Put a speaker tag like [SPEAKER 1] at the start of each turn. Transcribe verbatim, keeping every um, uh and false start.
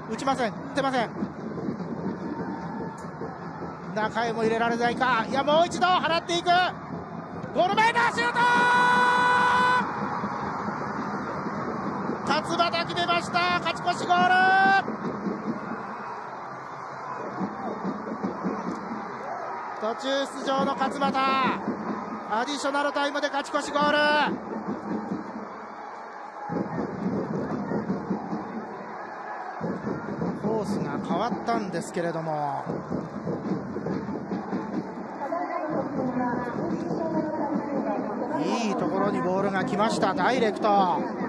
[SPEAKER 1] 打ちません、打てません。中へも入れられないか。いや、もう一度払っていく。ゴール前だ、シュート。勝俣決めました。勝ち越しゴール。途中出場の勝俣、アディショナルタイムで勝ち越しゴール。コースが変わったんですけれども、いいところにボールが来ました。ダイレクト。